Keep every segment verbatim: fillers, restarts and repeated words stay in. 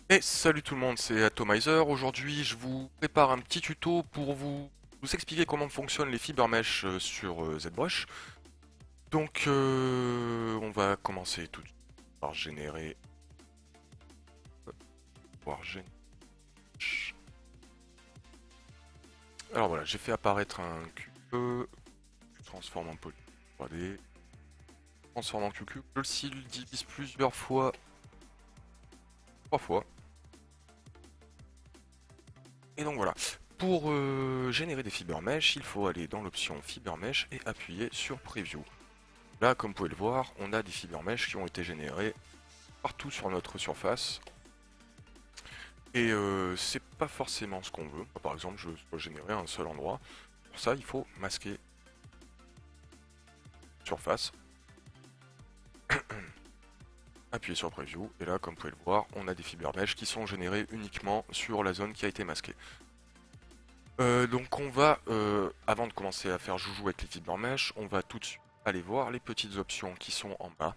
Et salut tout le monde, c'est Atomizer. Aujourd'hui, je vous prépare un petit tuto pour vous, vous expliquer comment fonctionnent les fibres mesh euh, sur euh, ZBrush. Donc, euh, on va commencer tout de suite par générer, par générer. Alors voilà, j'ai fait apparaître un cube, je transforme en poly trois D, transforme en cube, je le divise plusieurs fois, trois fois. Et donc voilà. Pour euh, générer des fibres mesh, il faut aller dans l'option Fiber Mesh et appuyer sur Preview. Là, comme vous pouvez le voir, on a des fibres mesh qui ont été générées partout sur notre surface. Et euh, c'est pas forcément ce qu'on veut. Par exemple, je veux générer un seul endroit. Pour ça, il faut masquer surface, appuyer sur Preview, et là, comme vous pouvez le voir, on a des fibres mesh qui sont générées uniquement sur la zone qui a été masquée. Euh, donc on va, euh, avant de commencer à faire joujou avec les fibres mesh, on va tout de suite aller voir les petites options qui sont en bas.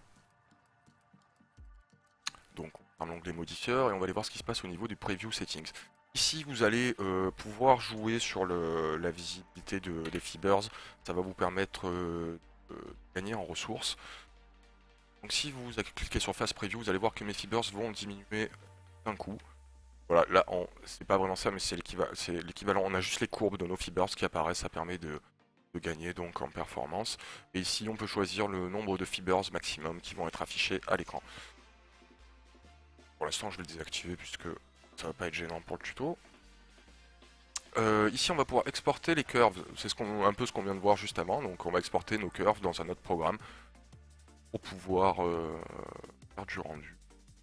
Donc on ferme l'onglet modifieur et on va aller voir ce qui se passe au niveau du preview settings. Ici vous allez euh, pouvoir jouer sur le, la visibilité de, des fibers, ça va vous permettre euh, de gagner en ressources. Donc si vous cliquez sur Fast Preview, vous allez voir que mes fibers vont diminuer d'un coup. Voilà, là c'est pas vraiment ça, mais c'est l'équivalent, on a juste les courbes de nos fibers qui apparaissent, ça permet de, de gagner donc en performance. Et ici on peut choisir le nombre de fibers maximum qui vont être affichés à l'écran. Pour l'instant, je vais le désactiver puisque ça va pas être gênant pour le tuto. Euh, ici, on va pouvoir exporter les curves. C'est ce qu'on, un peu ce qu'on vient de voir juste avant. Donc, on va exporter nos curves dans un autre programme pour pouvoir euh, faire du rendu.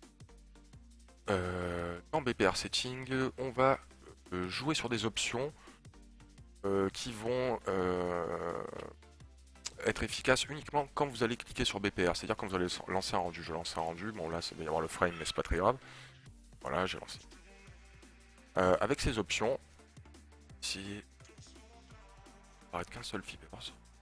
Euh, dans B P R Setting, on va euh, jouer sur des options euh, qui vont euh, être efficaces uniquement quand vous allez cliquer sur B P R. C'est-à-dire quand vous allez lancer un rendu. Je lance un rendu. Bon, là, ça va y avoir le frame, mais c'est pas très grave. Voilà, j'ai lancé. Euh, avec ces options, ici, il ne apparaît qu'un seul fibers.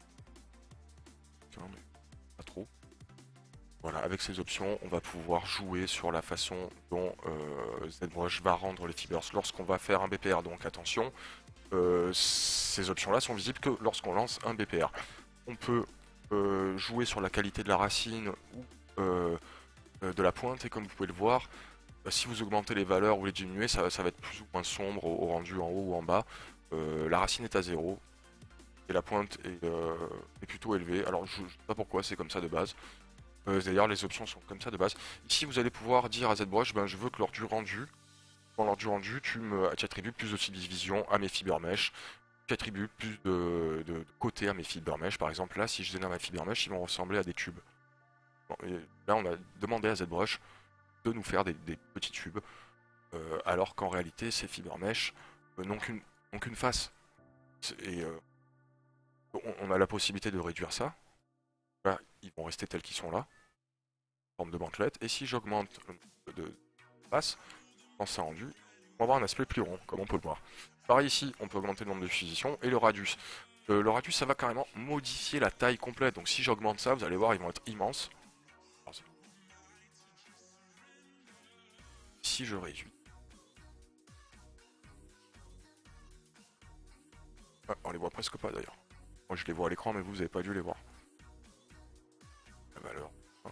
Mais pas trop. Voilà, avec ces options, on va pouvoir jouer sur la façon dont euh, ZBrush va rendre les fibers lorsqu'on va faire un B P R. Donc attention, euh, ces options-là sont visibles que lorsqu'on lance un B P R. On peut euh, jouer sur la qualité de la racine ou euh, de la pointe, et comme vous pouvez le voir, si vous augmentez les valeurs ou les diminuez, ça, ça va être plus ou moins sombre au, au rendu en haut ou en bas. Euh, la racine est à zéro et la pointe est, euh, est plutôt élevée. Alors je ne sais pas pourquoi c'est comme ça de base. Euh, D'ailleurs les options sont comme ça de base. Ici vous allez pouvoir dire à ZBrush, ben, je veux que lors du rendu, dans lors du rendu, tu me tu attribues plus de subdivision à mes fibres mesh, tu attribues plus de, de, de côté à mes fibres mesh. Par exemple là, si je génère mes fibres mesh, ils vont ressembler à des tubes. Bon, et là on a demandé à ZBrush de nous faire des, des petits tubes, euh, alors qu'en réalité ces fibres mesh euh, n'ont qu'une qu'une face. Et euh, on, on a la possibilité de réduire ça. Là, ils vont rester tels qu'ils sont là, en forme de bantelette. Et si j'augmente le nombre de faces, dans ce rendu, on va avoir un aspect plus rond, comme on peut le voir. Pareil ici, on peut augmenter le nombre de fusions et le radius. Euh, le radius, ça va carrément modifier la taille complète. Donc si j'augmente ça, vous allez voir, ils vont être immenses. Si je réduis, ah, on les voit presque pas d'ailleurs. Moi je les vois à l'écran, mais vous n'avez pas dû les voir. La valeur.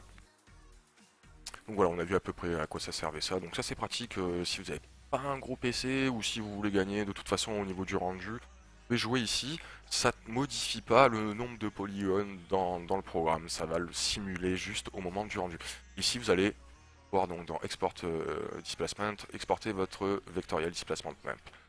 Donc voilà, on a vu à peu près à quoi ça servait ça. Donc ça c'est pratique euh, si vous n'avez pas un gros P C ou si vous voulez gagner de toute façon au niveau du rendu. Vous pouvez jouer ici, ça ne modifie pas le nombre de polygones dans, dans le programme, ça va le simuler juste au moment du rendu. Ici vous allez voir donc dans Export euh, Displacement, exporter votre Vectorial Displacement Map.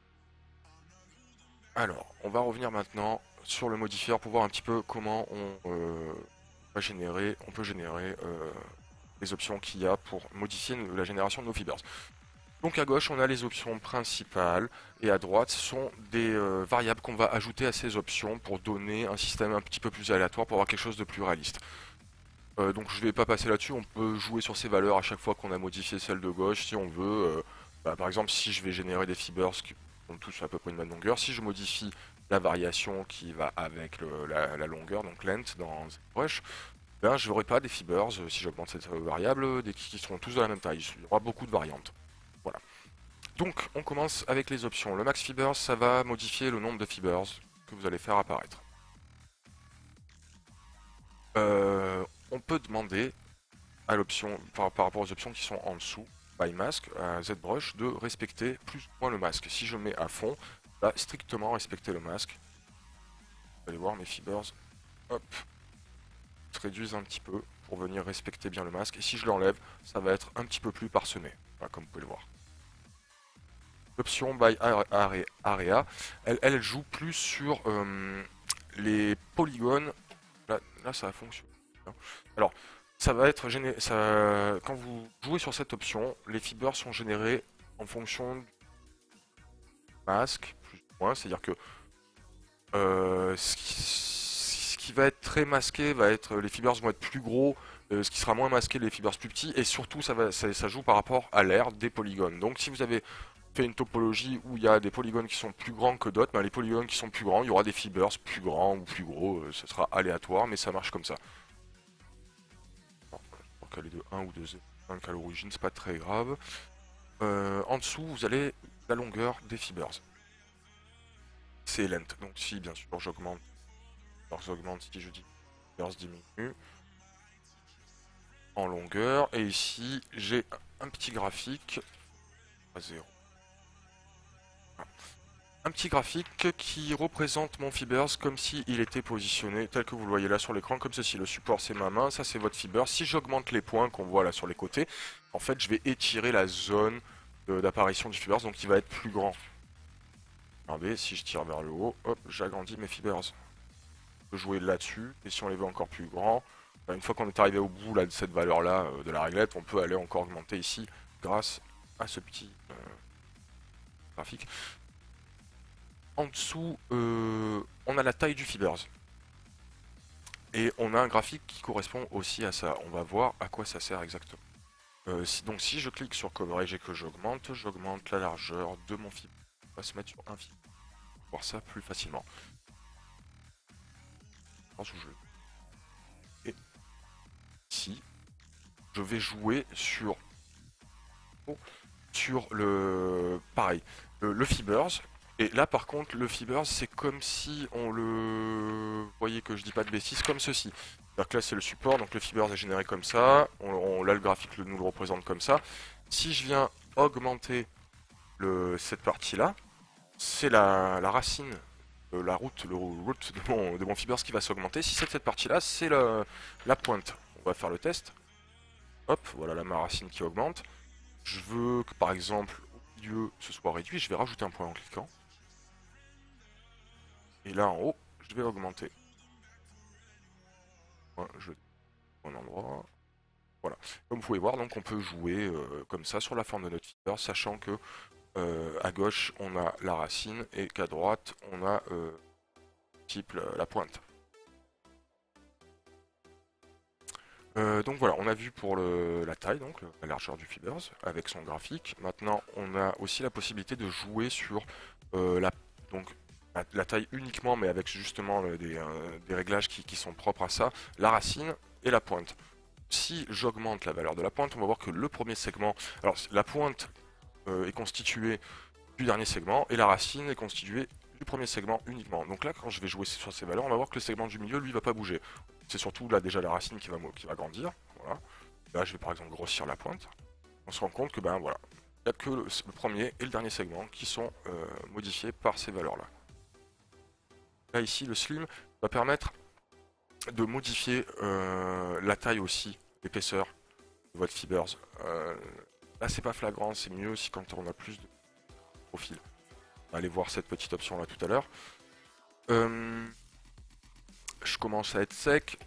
Alors, on va revenir maintenant sur le modifieur pour voir un petit peu comment on euh, va générer, on peut générer euh, les options qu'il y a pour modifier la génération de nos fibers. Donc à gauche, on a les options principales et à droite, ce sont des euh, variables qu'on va ajouter à ces options pour donner un système un petit peu plus aléatoire, pour avoir quelque chose de plus réaliste. Euh, donc je ne vais pas passer là-dessus, on peut jouer sur ces valeurs à chaque fois qu'on a modifié celle de gauche si on veut. Euh, bah, par exemple, si je vais générer des fibers qui ont tous à peu près une même longueur, si je modifie la variation qui va avec le, la, la longueur, donc length dans ZBrush, ben, je n'aurai pas des fibers, euh, si j'augmente cette variable, des qui seront tous de la même taille. Il y aura beaucoup de variantes. Voilà. Donc on commence avec les options. Le max fibers, ça va modifier le nombre de fibers que vous allez faire apparaître. Euh, on peut demander à l'option, par, par rapport aux options qui sont en dessous, by mask, à ZBrush, de respecter plus ou moins le masque. Si je mets à fond, va strictement respecter le masque. Vous allez voir mes fibers, hop, se réduisent un petit peu pour venir respecter bien le masque. Et si je l'enlève, ça va être un petit peu plus parsemé, voilà, comme vous pouvez le voir. L'option by area, elle, elle joue plus sur euh, les polygones. Là, là, ça a fonctionné. Alors, ça va être généré. Ça, quand vous jouez sur cette option, les fibers sont générés en fonction du masque, plus ou moins. C'est-à-dire que euh, ce, qui, ce qui va être très masqué va être les fibers vont être plus gros. Euh, ce qui sera moins masqué, les fibers plus petits. Et surtout, ça, va, ça, ça joue par rapport à l'air des polygones. Donc, si vous avez fait une topologie où il y a des polygones qui sont plus grands que d'autres, ben les polygones qui sont plus grands, il y aura des fibers plus grands ou plus gros, euh, ce sera aléatoire, mais ça marche comme ça. Bon, je crois qu'elle est de un ou deux cinq à l'origine, c'est pas très grave. Euh, en dessous, vous allez la longueur des fibers. C'est lent, donc si bien sûr j'augmente, alors j'augmente si je dis fibers diminue en longueur, et ici j'ai un petit graphique à zéro. Un petit graphique qui représente mon fibers comme s'il était positionné tel que vous le voyez là sur l'écran, comme ceci. Le support c'est ma main, ça c'est votre fiber. Si j'augmente les points qu'on voit là sur les côtés, en fait je vais étirer la zone d'apparition du fibers, donc il va être plus grand. Regardez, si je tire vers le haut, hop, j'agrandis mes fibers. On peut jouer là-dessus, et si on les veut encore plus grands, une fois qu'on est arrivé au bout là, de cette valeur là de la réglette, on peut aller encore augmenter ici grâce à ce petit euh, graphique. En dessous, euh, on a la taille du fibers. Et on a un graphique qui correspond aussi à ça. On va voir à quoi ça sert exactement. Euh, si, donc si je clique sur coverage et que j'augmente, j'augmente la largeur de mon fibre. On va se mettre sur un fibre. Pour voir ça plus facilement. Et ici, je vais jouer sur, sur le pareil, le, le fibers. Et là par contre le fibers c'est comme si on le... Vous voyez que je dis pas de bêtises, comme ceci. C'est-à-dire que là c'est le support, donc le fibers est généré comme ça, on, on, là le graphique nous le représente comme ça. Si je viens augmenter le, cette partie là, c'est la, la racine, euh, la route, le route de mon, de mon fibers qui va s'augmenter. Si c'est cette partie là, c'est la, la pointe. On va faire le test. Hop, voilà là ma racine qui augmente. Je veux que par exemple au milieu ce soit réduit, je vais rajouter un point en cliquant. Et là en haut, je vais augmenter. Je un endroit. Voilà. Comme vous pouvez voir, donc on peut jouer euh, comme ça sur la forme de notre fiber, sachant que euh, à gauche on a la racine et qu'à droite on a euh, type la, la pointe. Euh, donc voilà, on a vu pour le, la taille, donc la largeur du fibers avec son graphique. Maintenant, on a aussi la possibilité de jouer sur euh, la donc la, la taille uniquement, mais avec justement euh, des, euh, des réglages qui, qui sont propres à ça, la racine et la pointe. Si j'augmente la valeur de la pointe, on va voir que le premier segment, alors la pointe euh, est constituée du dernier segment et la racine est constituée du premier segment uniquement. Donc là, quand je vais jouer sur ces valeurs, on va voir que le segment du milieu, lui, va pas bouger. C'est surtout là déjà la racine qui va, qui va grandir. Voilà. Là, je vais par exemple grossir la pointe. On se rend compte que ben voilà, il n'y a que le, le premier et le dernier segment qui sont euh, modifiés par ces valeurs-là. Là ici, le slim va permettre de modifier euh, la taille aussi, l'épaisseur de votre fibers. Euh, là, c'est pas flagrant, c'est mieux aussi quand on a plus de profil. On va aller voir cette petite option là tout à l'heure. Euh, je commence à être sec.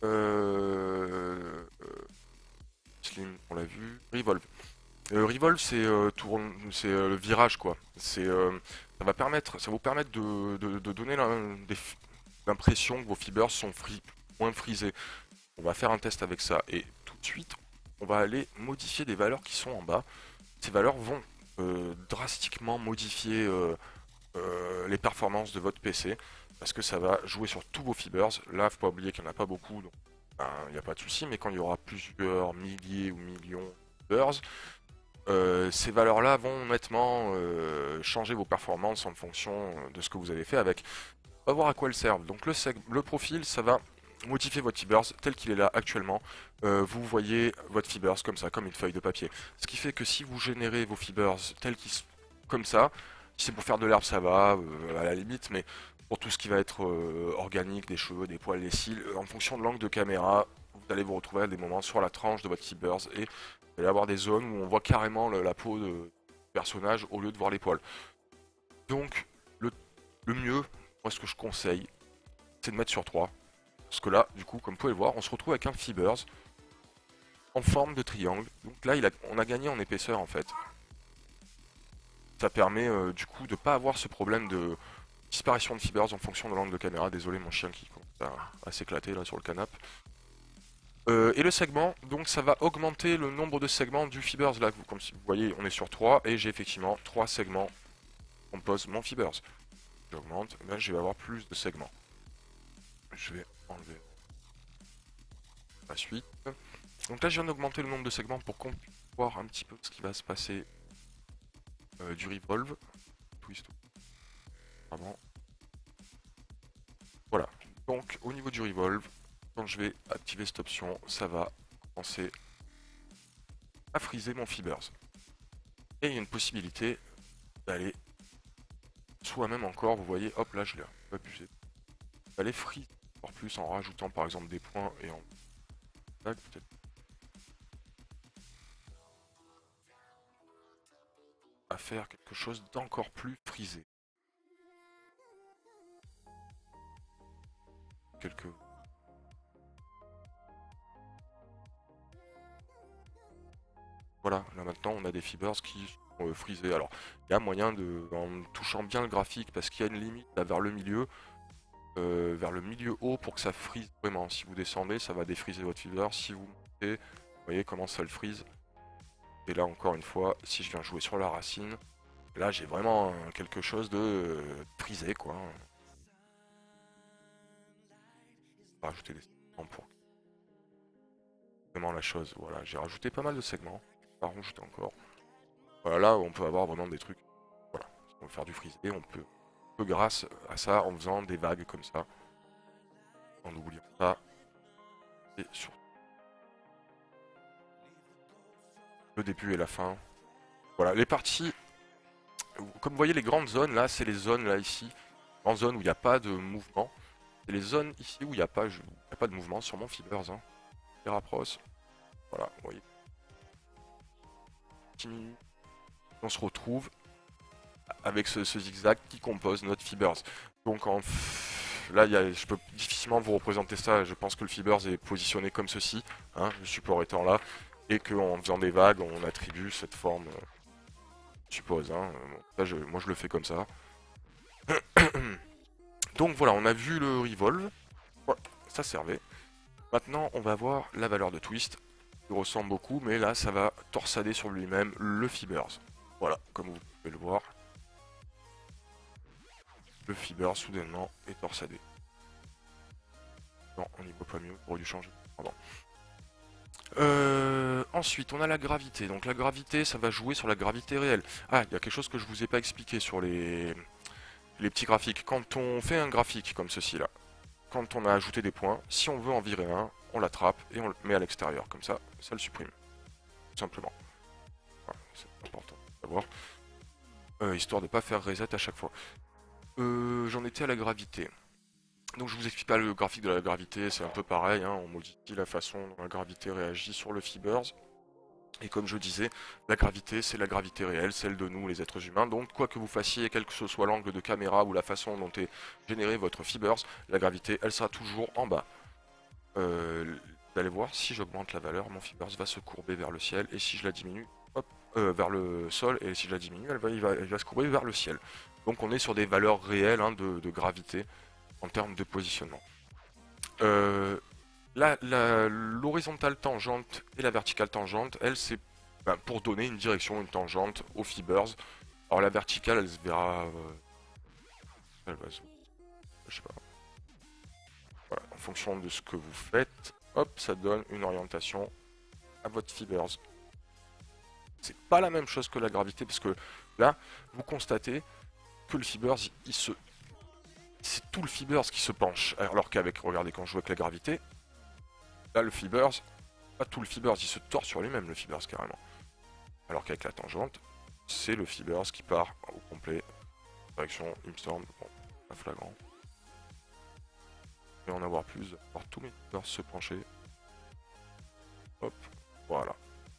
Euh, euh, slim, on l'a vu. Revolve. Euh, Revolve, c'est euh, c'est euh, le virage quoi. C'est euh, ça va permettre, ça va vous permettre de, de, de donner l'impression que vos fibers sont free, moins frisés. On va faire un test avec ça et tout de suite, on va aller modifier des valeurs qui sont en bas. Ces valeurs vont euh, drastiquement modifier euh, euh, les performances de votre P C parce que ça va jouer sur tous vos fibers. Là, faut pas oublier qu'il n'y en a pas beaucoup, donc il ben, n'y a pas de souci. Mais quand il y aura plusieurs milliers ou millions de fibers, euh, ces valeurs-là vont nettement euh, changer vos performances en fonction de ce que vous avez fait avec. On va voir à quoi elles servent. Donc le, le profil, ça va modifier votre fibers tel qu'il est là actuellement. Euh, vous voyez votre fibers comme ça, comme une feuille de papier. Ce qui fait que si vous générez vos fibers tels qu'ils sont comme ça, si c'est pour faire de l'herbe, ça va, euh, à la limite, mais pour tout ce qui va être euh, organique, des cheveux, des poils, des cils, en fonction de l'angle de caméra, vous allez vous retrouver à des moments sur la tranche de votre fibers et vous allez avoir des zones où on voit carrément le, la peau de, du personnage au lieu de voir les poils. Donc, le, le mieux, moi ce que je conseille, c'est de mettre sur trois. Parce que là, du coup, comme vous pouvez le voir, on se retrouve avec un fibers en forme de triangle. Donc là, il a, on a gagné en épaisseur en fait. Ça permet euh, du coup de ne pas avoir ce problème de disparition de fibers en fonction de l'angle de caméra. Désolé mon chien qui commence à, à s'éclater là sur le canapé. Euh, et le segment, donc ça va augmenter le nombre de segments du fibers. Là, vous, comme si vous voyez, on est sur trois et j'ai effectivement trois segments qui composent mon fibers. J'augmente, là je vais avoir plus de segments. Je vais enlever la suite. Donc là je viens d'augmenter le nombre de segments pour qu'on puisse voir un petit peu ce qui va se passer euh, du revolve. Twist. Pardon. Voilà. Donc au niveau du revolve, quand je vais activer cette option, ça va commencer à friser mon fibers. Et il y a une possibilité d'aller soit même encore, vous voyez, hop là je l'ai abusé. D'aller freeze encore plus en rajoutant par exemple des points et en peut-être à faire quelque chose d'encore plus frisé. Quelques voilà, là maintenant on a des fibers qui sont euh, frisés. Alors il y a moyen de, en touchant bien le graphique, parce qu'il y a une limite là vers le milieu, euh, vers le milieu haut pour que ça frise vraiment. Si vous descendez, ça va défriser votre fiber. Si vous montez, vous voyez comment ça le frise. Et là encore une fois, si je viens jouer sur la racine, là j'ai vraiment euh, quelque chose de euh, frisé quoi. On va rajouter des segments pour vraiment la chose. Voilà, j'ai rajouté pas mal de segments. On va rajouter encore. Voilà, là on peut avoir vraiment des trucs. Voilà, on peut faire du frisé, on peut, on peut grâce à ça en faisant des vagues comme ça. En oubliant ça. Et sur le début et la fin. Voilà, les parties. Comme vous voyez, les grandes zones là, c'est les zones là ici. Grandes zones où il n'y a pas de mouvement. C'est les zones ici où il n'y a, pas, a pas de mouvement sur mon fibers. Hein. Les rapproche. Voilà, vous voyez. On se retrouve avec ce, ce zigzag qui compose notre fibers. Donc en là, y a, je peux difficilement vous représenter ça. Je pense que le fibers est positionné comme ceci, hein, le support étant là, et qu'en faisant des vagues, on attribue cette forme. Euh, je suppose. Hein. Là, je, moi, je le fais comme ça. Donc voilà, on a vu le revolve. Voilà, ça servait. Maintenant, on va voir la valeur de twist. Il ressemble beaucoup, mais là, ça va torsader sur lui-même le fibers. Voilà, comme vous pouvez le voir. Le fiber soudainement est torsadé. Non, on n'y voit pas mieux, on aurait dû changer. Pardon. Euh, ensuite, on a la gravité. Donc la gravité, ça va jouer sur la gravité réelle. Ah, il y a quelque chose que je vous ai pas expliqué sur les, les petits graphiques. Quand on fait un graphique comme ceci là, quand on a ajouté des points, si on veut en virer un, on l'attrape et on le met à l'extérieur. Comme ça, ça le supprime. Tout simplement. Voilà, c'est important de savoir. Euh, histoire de ne pas faire reset à chaque fois. Euh, J'en étais à la gravité. Donc je vous explique pas le graphique de la gravité, c'est un peu pareil, hein, on modifie la façon dont la gravité réagit sur le fibers. Et comme je disais, la gravité c'est la gravité réelle, celle de nous les êtres humains. Donc quoi que vous fassiez, quel que ce soit l'angle de caméra ou la façon dont est généré votre fibers, la gravité elle sera toujours en bas. Euh, vous allez voir, si j'augmente la valeur, mon fibers va se courber vers le ciel, et si je la diminue, hop, euh, vers le sol, et si je la diminue, elle va, il va, elle va se courber vers le ciel. Donc on est sur des valeurs réelles hein, de, de gravité en termes de positionnement. Euh, L'horizontale tangente et la verticale tangente, elle, c'est ben, pour donner une direction, une tangente aux fibers. Alors la verticale, elle se verra... Euh, elle va se... Je sais pas. Voilà, en fonction de ce que vous faites, hop, ça donne une orientation à votre fibers. C'est pas la même chose que la gravité, parce que là, vous constatez que le fibers, il se... c'est tout le fibers qui se penche, alors qu'avec, regardez, quand je joue avec la gravité, là, le fibers, pas tout le fibers, il se tord sur lui-même, le fibers, carrément. Alors qu'avec la tangente, c'est le fibers qui part au complet, direction, il me semble, bon, pas flagrant. Je vais en avoir plus, voir tous mes fibers se pencher. Hop, voilà.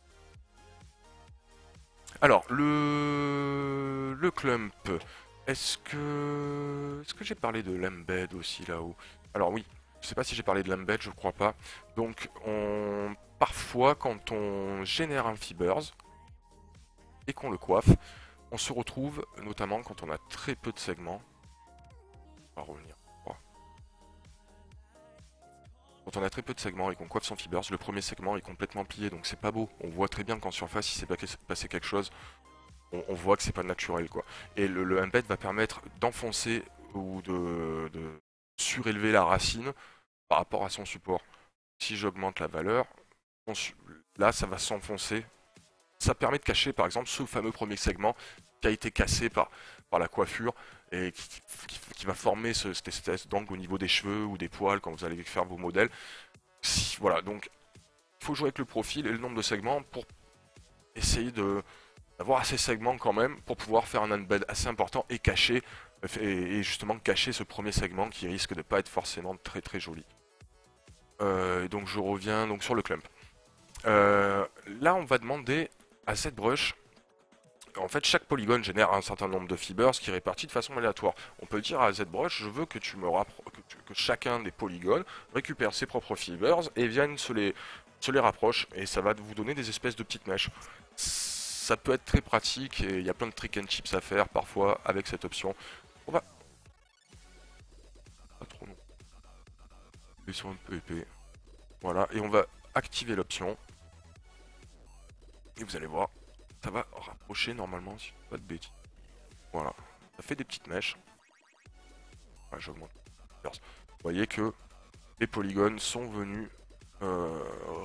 Alors, le, le clump, est-ce que... Est-ce que j'ai parlé de l'embed aussi là-haut? Alors oui, je sais pas si j'ai parlé de l'embed, je crois pas. Donc, on... parfois, quand on génère un fibers et qu'on le coiffe, on se retrouve, notamment quand on a très peu de segments. On va revenir. Quand on a très peu de segments et qu'on coiffe son fibers, le premier segment est complètement plié, donc c'est pas beau. On voit très bien qu'en surface, il s'est passé quelque chose. On, on voit que c'est pas naturel, quoi. Et le, le embed va permettre d'enfoncer ou de, de surélever la racine par rapport à son support. Si j'augmente la valeur, là, ça va s'enfoncer. Ça permet de cacher, par exemple, ce fameux premier segment qui a été cassé par, par la coiffure et qui, qui, qui va former ce, cette espèce d'angle au niveau des cheveux ou des poils quand vous allez faire vos modèles. Si, voilà, donc il faut jouer avec le profil et le nombre de segments pour essayer de d'avoir assez de segments quand même pour pouvoir faire un embed assez important et cacher et, et justement cacher ce premier segment qui risque de ne pas être forcément très très joli. Euh, et donc je reviens donc sur le clump. Euh, là on va demander à ZBrush. En fait, chaque polygone génère un certain nombre de fibers qui est réparti de façon aléatoire. On peut dire à ZBrush, je veux que tu me que, tu, que chacun des polygones récupère ses propres fibers et vienne se les, se les rapproche, et ça va vous donner des espèces de petites mèches. Ça peut être très pratique et il y a plein de trick and chips à faire parfois avec cette option. On va... Pas trop long. Ils sont un peu épais. Voilà, et on va activer l'option. Et vous allez voir, ça va rapprocher normalement, si pas de bêtises. Voilà, ça fait des petites mèches. Ouais, j'augmente. Vous voyez que les polygones sont venus euh,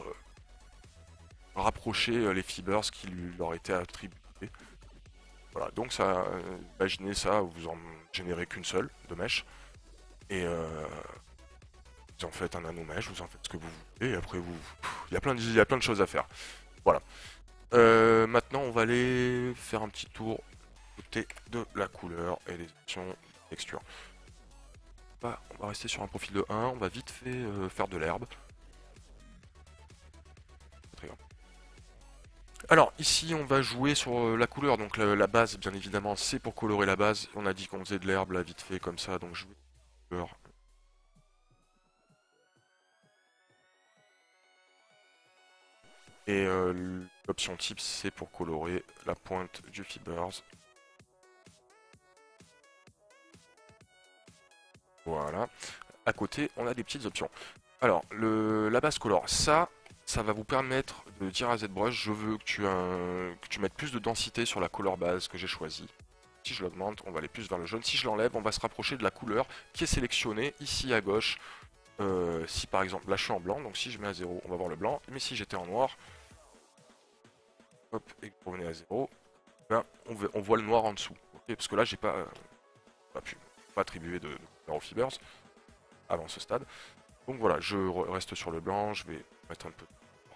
rapprocher les fibers qui lui, leur étaient attribués. Voilà, donc ça, euh, imaginez ça, vous en générez qu'une seule de mèche. Et euh, vous en faites un nanomèche, vous en faites ce que vous voulez, et après vous... Il y a plein de, il y a plein de choses à faire. Voilà. Euh, maintenant, on va aller faire un petit tour côté de la couleur et des options texture. Bah, on va rester sur un profil de un, on va vite fait euh, faire de l'herbe. Très grave. Alors, ici, on va jouer sur euh, la couleur, donc la, la base, bien évidemment, c'est pour colorer la base. On a dit qu'on faisait de l'herbe, là, vite fait, comme ça, donc je vais... Couleur. Et euh, l'option type, c'est pour colorer la pointe du fibers. Voilà. À côté, on a des petites options. Alors, le, la base color, ça, ça va vous permettre de dire à ZBrush, je veux que tu, un, que tu mettes plus de densité sur la couleur base que j'ai choisie. Si je l'augmente, on va aller plus vers le jaune. Si je l'enlève, on va se rapprocher de la couleur qui est sélectionnée ici à gauche. Euh, si par exemple, là je suis en blanc, donc si je mets à zéro, on va voir le blanc. Mais si j'étais en noir, hop, et que vous revenez à zéro, ben, on, on voit le noir en dessous. Okay, parce que là, j'ai pas, euh, pas pu pas attribuer de, de couleur aux fibers avant ce stade. Donc voilà, je reste sur le blanc, je vais mettre un peu.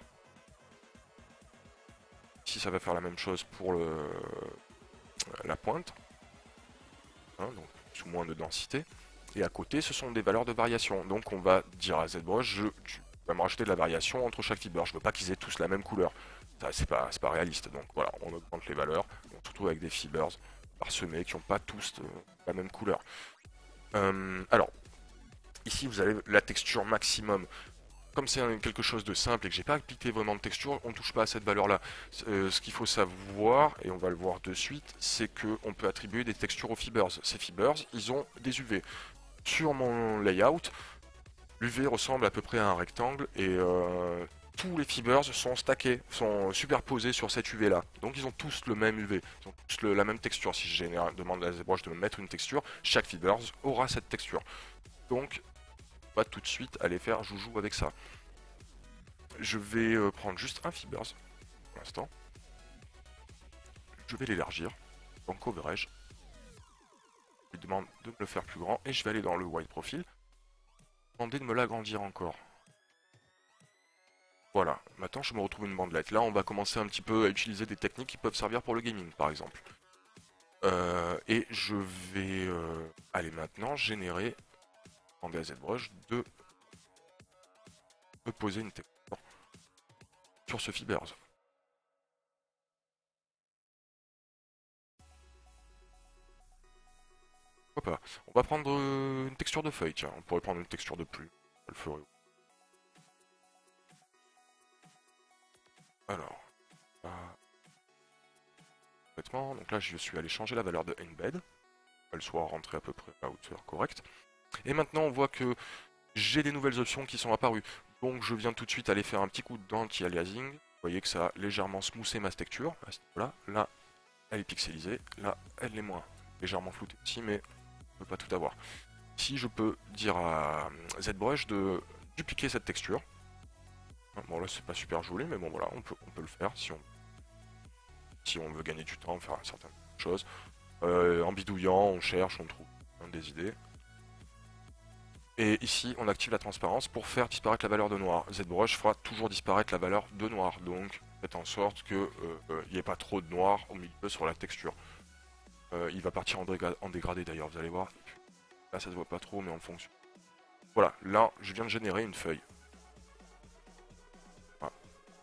Ici, ça va faire la même chose pour le, la pointe, hein, donc sous moins de densité. Et à côté, ce sont des valeurs de variation. Donc on va dire à ZBrush, je, tu vas me rajouter de la variation entre chaque fiber. Je veux pas qu'ils aient tous la même couleur. C'est pas, pas réaliste. Donc voilà, on augmente les valeurs. On se retrouve avec des fibers parsemés qui n'ont pas tous de, la même couleur. Euh, alors, ici vous avez la texture maximum. Comme c'est quelque chose de simple et que j'ai pas appliqué vraiment de texture, on ne touche pas à cette valeur là. Euh, ce qu'il faut savoir, et on va le voir de suite, c'est qu'on peut attribuer des textures aux fibers. Ces fibers, ils ont des U V. Sur mon layout, l'U V ressemble à peu près à un rectangle et euh, tous les fibers sont stackés, sont superposés sur cette U V là. Donc ils ont tous le même U V, ils ont tous le, la même texture. Si je demande à ZBrush de me mettre une texture, chaque fibers aura cette texture. Donc on va tout de suite aller faire joujou avec ça. Je vais euh, prendre juste un fibers pour l'instant. je vais l'élargir, donc coverage. Je lui demande de me le faire plus grand et je vais aller dans le wide profile, demander de me l'agrandir encore. Voilà, maintenant je me retrouve une bandelette. Là on va commencer un petit peu à utiliser des techniques qui peuvent servir pour le gaming par exemple. Euh, et je vais euh, aller maintenant générer, demander à ZBrush de me poser une texture sur ce Fibers. Pourquoi pas. On va prendre euh, une texture de feuille, tiens, on pourrait prendre une texture de pluie. Je le ferai. Alors, euh, donc là je suis allé changer la valeur de embed, qu'elle soit rentrée à peu près à hauteur correcte. Et maintenant on voit que j'ai des nouvelles options qui sont apparues. Donc je viens tout de suite aller faire un petit coup d'anti-aliasing. Vous voyez que ça a légèrement smoothé ma texture à ce niveau-là. Là, elle est pixelisée. Là, elle est moins légèrement floutée aussi, mais on ne peut pas tout avoir. Ici, je peux dire à ZBrush de dupliquer cette texture. Bon là, c'est pas super joli, mais bon voilà, on peut, on peut le faire si on, si on veut gagner du temps, faire certaines choses. Euh, en bidouillant, on cherche, on trouve hein, des idées. Et ici, on active la transparence pour faire disparaître la valeur de noir. ZBrush fera toujours disparaître la valeur de noir, donc faites en sorte qu'il euh, n'y ait pas trop de noir au milieu sur la texture. Euh, il va partir en, dégra en dégradé d'ailleurs, vous allez voir. Là, ça se voit pas trop, mais en fonction. Voilà, là, je viens de générer une feuille. Voilà.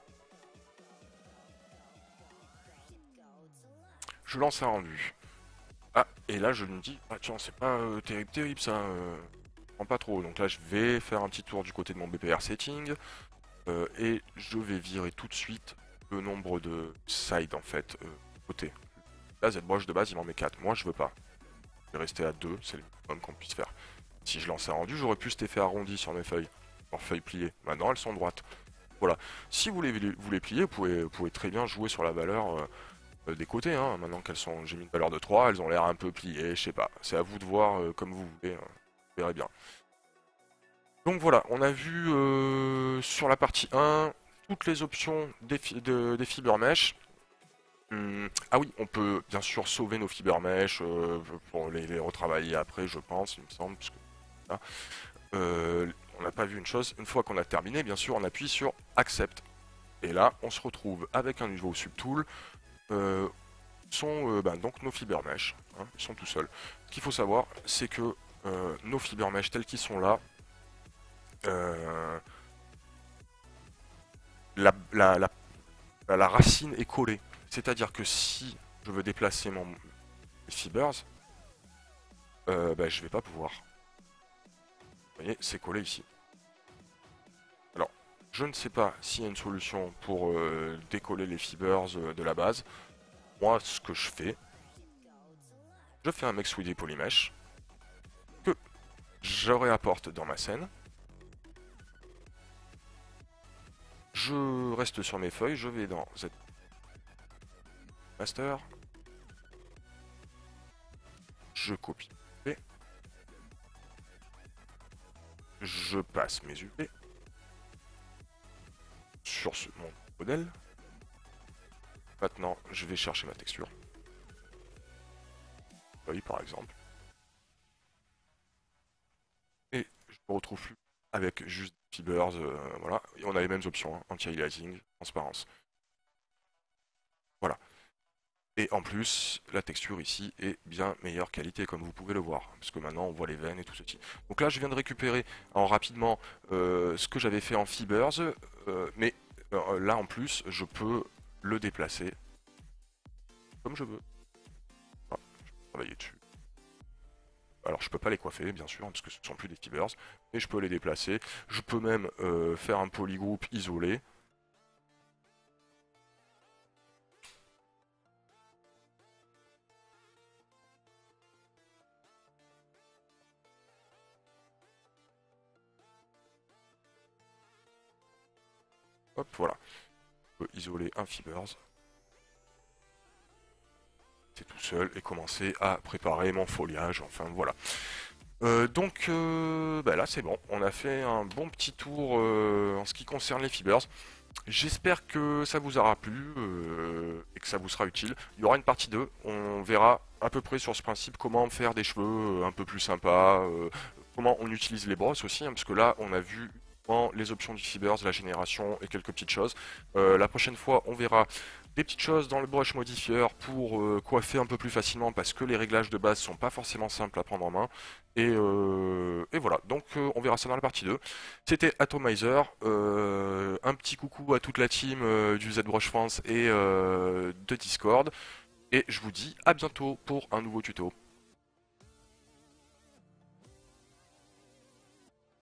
Je lance un rendu. Ah, et là, je me dis, ah tiens, c'est pas euh, terrible, terrible ça. Euh... pas trop, donc là je vais faire un petit tour du côté de mon B P R setting euh, et je vais virer tout de suite le nombre de sides en fait euh, côté. Là ZBrush de base il m'en met quatre, moi je veux pas, je vais rester à deux, c'est le minimum qu'on puisse faire. Si je lance un rendu, j'aurais pu cet effet arrondi sur mes feuilles, en feuilles pliées, maintenant elles sont droites. Voilà, si vous les, vous les pliez, vous pouvez, vous pouvez très bien jouer sur la valeur euh, des côtés, hein. Maintenant qu'elles sont, j'ai mis une valeur de trois, elles ont l'air un peu pliées, je sais pas, c'est à vous de voir euh, comme vous voulez. Hein. Verrez bien. Donc voilà, on a vu euh, sur la partie un toutes les options des, fi de, des fiber mesh. Hum, ah oui, on peut bien sûr sauver nos fiber mesh euh, pour les, les retravailler après, je pense, il me semble. Parce que, là, euh, on n'a pas vu une chose, une fois qu'on a terminé, bien sûr, on appuie sur Accept. Et là, on se retrouve avec un nouveau subtool. Euh, sont euh, bah, donc nos fiber mesh, hein, ils sont tout seuls. Ce qu'il faut savoir, c'est que euh, nos fiber mesh tels qu'ils sont là, euh, la, la, la, la racine est collée. C'est-à-dire que si je veux déplacer mon fibers, euh, bah, je vais pas pouvoir. Vous voyez, c'est collé ici. Alors, je ne sais pas s'il y a une solution pour euh, décoller les fibers euh, de la base. Moi, ce que je fais, je fais un Make three D Polymesh que je réapporte dans ma scène. Je reste sur mes feuilles, je vais dans Z Master, je copie U V, je passe mes U V sur ce, mon modèle. Maintenant, je vais chercher ma texture. Feuille par exemple. Et je me retrouve plus avec juste fibers, euh, voilà. Et on a les mêmes options, hein, anti-aliasing, transparence. Voilà. Et en plus, la texture ici est bien meilleure qualité, comme vous pouvez le voir, parce que maintenant on voit les veines et tout ceci. Donc là, je viens de récupérer en rapidement euh, ce que j'avais fait en fibers, euh, mais euh, là en plus, je peux le déplacer comme je veux. Voilà, je peux travailler dessus. Alors je peux pas les coiffer, bien sûr, parce que ce ne sont plus des fibers, mais je peux les déplacer. Je peux même euh, faire un polygroup isolé. Hop, voilà. Je peux isoler un fibers. C'est tout seul et commencer à préparer mon foliage, enfin voilà. Euh, donc euh, bah là c'est bon, on a fait un bon petit tour euh, en ce qui concerne les fibers. J'espère que ça vous aura plu euh, et que ça vous sera utile. Il y aura une partie deux, on verra à peu près sur ce principe comment faire des cheveux euh, un peu plus sympas, euh, comment on utilise les brosses aussi, hein, parce que là on a vu uniquement les options du Fibers, la génération et quelques petites choses. Euh, la prochaine fois on verra des petites choses dans le brush modifier pour euh, coiffer un peu plus facilement parce que les réglages de base sont pas forcément simples à prendre en main. Et, euh, et voilà, donc euh, on verra ça dans la partie deux. C'était Atomizer, euh, un petit coucou à toute la team euh, du ZBrush France et euh, de Discord, et je vous dis à bientôt pour un nouveau tuto.